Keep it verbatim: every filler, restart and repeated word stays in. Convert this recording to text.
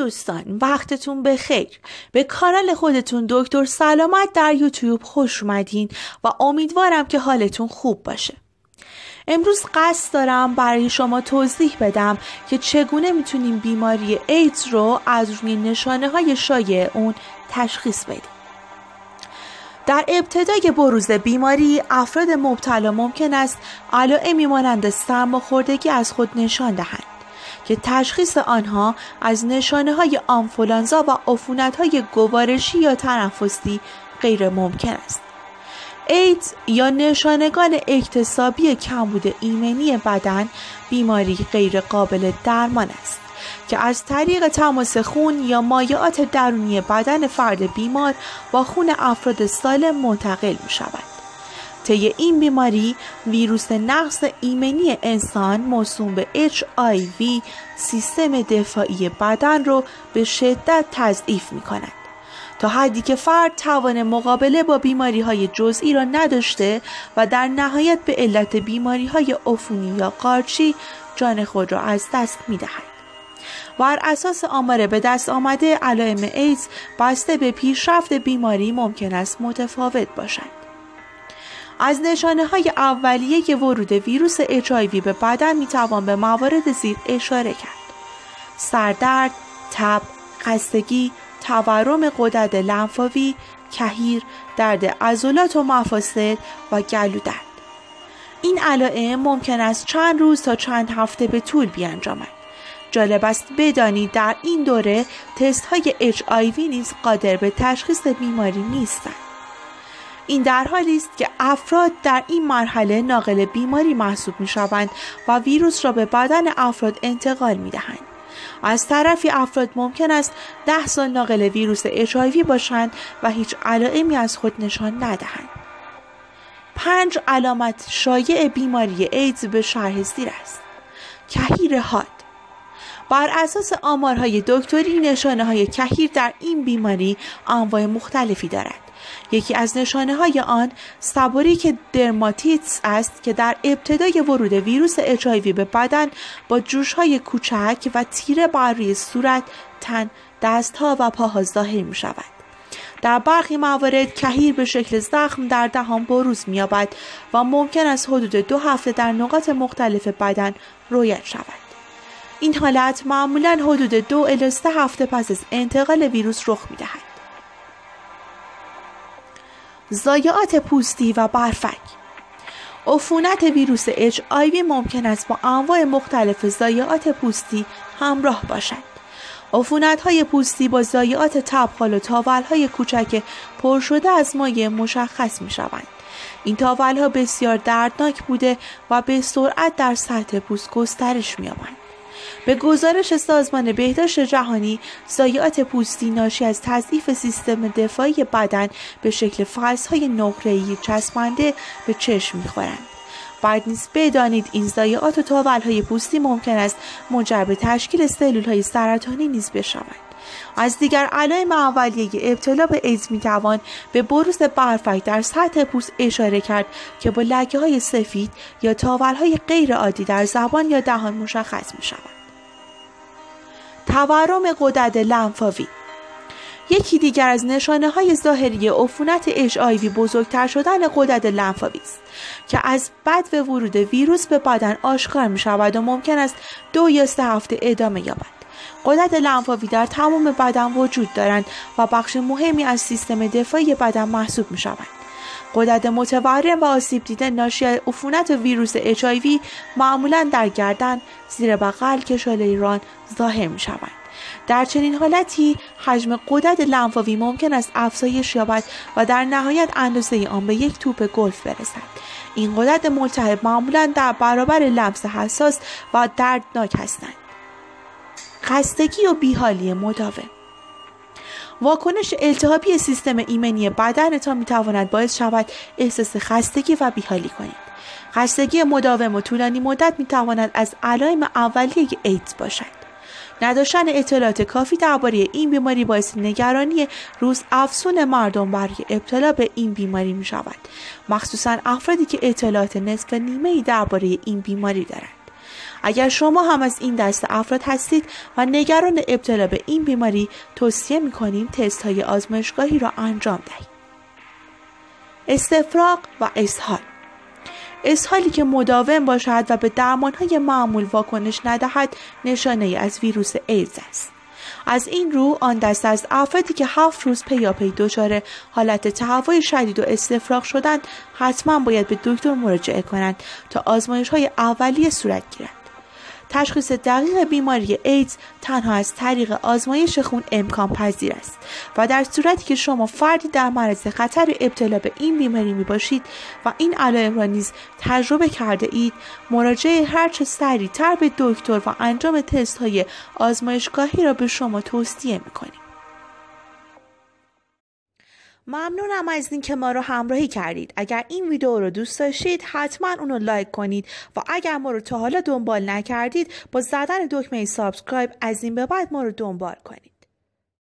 دوستان، وقتتون بخیر. به کانال خودتون دکتر سلامت در یوتیوب خوش اومدین و امیدوارم که حالتون خوب باشه. امروز قصد دارم برای شما توضیح بدم که چگونه میتونیم بیماری ایدز رو از روی نشانه های شایع اون تشخیص بدیم. در ابتدای بروز بیماری افراد مبتلا ممکن است علائمی مانند سرماخوردگی از خود نشان دهند که تشخیص آنها از نشانه های آنفولانزا و عفونت های گوارشی یا تنفسی غیر ممکن است. ایدز یا نشانگان اکتسابی کمبود ایمنی بدن بیماری غیر قابل درمان است که از طریق تماس خون یا مایعات درونی بدن فرد بیمار با خون افراد سالم منتقل می شود. طی این بیماری ویروس نقص ایمنی انسان موسوم به اچ آی وی سیستم دفاعی بدن رو به شدت تضعیف می کند تا حدی که فرد توان مقابله با بیماری های جزئی را نداشته و در نهایت به علت بیماری های عفونی یا قارچی جان خود را از دست می دهد. بر اساس آمار به دست آمده علائم ایدز بسته به پیشرفت بیماری ممکن است متفاوت باشد. از نشانه های اولیه ورود ویروس اچ آی وی به بدن می توان به موارد زیر اشاره کرد: سردرد، تب، خستگی، تورم غدد لنفاوی، کهیر، درد عضلات و مفاصل و گلو درد. این علائم ممکن است چند روز تا چند هفته به طول بیانجامد. جالب است بدانید در این دوره تست های اچ آی وی نیز قادر به تشخیص بیماری نیستند. این در حالی است که افراد در این مرحله ناقل بیماری محسوب می شوند و ویروس را به بدن افراد انتقال می دهند. از طرفی افراد ممکن است ده سال ناقل ویروس اچ آی وی باشند و هیچ علائمی از خود نشان ندهند. پنج علامت شایع بیماری ایدز به شرح زیر است. کهیر حاد. بر اساس آمارهای دکتری نشانه های کهیر در این بیماری انواع مختلفی دارد. یکی از نشانه های آن سبوریک درماتیتس است که در ابتدای ورود ویروس اچ آی وی به بدن با جوش های کوچک و تیره بر روی صورت، تن، دستها و پاها ظاهر می شود. در برخی موارد کهیر به شکل زخم در دهان بروز می یابد و ممکن است حدود دو هفته در نقاط مختلف بدن رویت شود. این حالت معمولاً حدود دو الی سه هفته پس از انتقال ویروس رخ می دهد. ضایعات پوستی و برفک. عفونت ویروس اچ آی وی ممکن است با انواع مختلف ضایعات پوستی همراه باشد. عفونت‌های پوستی با ضایعات تبخال و تاول‌های کوچک پر شده از مایع مشخص می‌شوند. این تاول‌ها بسیار دردناک بوده و به سرعت در سطح پوست گسترش می‌یابند. به گزارش سازمان بهداشت جهانی، ضایعات پوستی ناشی از تضعیف سیستم دفاعی بدن به شکل فلزهای نقره‌ای چسبنده به چشم می‌خورند. باید نیز بدانید این ضایعات و تاول‌های پوستی ممکن است منجر به تشکیل سلول‌های سرطانی نیز بشوند. از دیگر علائم اولیه ابتلا به ایدز می‌توان به بروز برفک در سطح پوست اشاره کرد که با لکه‌های سفید یا تاول‌های غیر عادی در زبان یا دهان مشخص می‌شود. تورم غدد لنفاوی. یکی دیگر از نشانه های ظاهری عفونت اچ آی وی بزرگتر شدن غدد لنفاوی است که از بدو ورود ویروس به بدن آشکار می شود و ممکن است دو یا سه هفته ادامه یابد. غدد لنفاوی در تمام بدن وجود دارند و بخش مهمی از سیستم دفاعی بدن محسوب می شوند. غدد متورم و آسیب دیده ناشی از عفونت ویروس اچ آی وی معمولاً در گردن، زیر بغل، کشاله ران ظاهر می شوند. در چنین حالتی حجم غدد لنفاوی ممکن است افزایش یابد و در نهایت اندازه آن به یک توپ گلف برسد. این غدد ملتهب معمولاً در برابر لمس حساس و دردناک هستند. خستگی و بیحالی مداوم. واکنش التهابی سیستم ایمنی بدنتان میتواند باعث شود احساس خستگی و بیحالی کنید. خستگی مداوم و طولانی مدت میتواند از علائم اولیه ایدز باشد. نداشتن اطلاعات کافی درباره این بیماری باعث نگرانی روز افزون مردم برای ابتلا به این بیماری می شود، مخصوصا افرادی که اطلاعات نصف نیمه‌ای درباره این بیماری دارند. اگر شما هم از این دست افراد هستید و نگران ابتلا به این بیماری، توصیه می‌کنیم تست های آزمایشگاهی را انجام دهید. استفراغ و اسهال. اسهالی که مداوم باشد و به درمان‌های معمول واکنش ندهد نشانه از ویروس ایدز است. از این رو آن دست از افرادی که هفت روز پیاپی دچار حالت تهوع شدید و استفراغ شدند حتما باید به دکتر مراجعه کنند تا آزمایش‌های اولیه صورت گیرد. تشخیص دقیق بیماری ایدز تنها از طریق آزمایش خون امکان پذیر است و در صورتی که شما فردی در معرض خطر ابتلا به این بیماری می باشید و این علائم را نیز تجربه کرده اید، مراجعه هرچه سریعتر به دکتر و انجام تست های آزمایشگاهی را به شما توصیه می کنیم. ممنونم از این که ما رو همراهی کردید. اگر این ویدیو رو دوست داشتید حتما اونو لایک کنید و اگر ما رو تا حالا دنبال نکردید با زدن دکمه سابسکرایب از این به بعد ما رو دنبال کنید.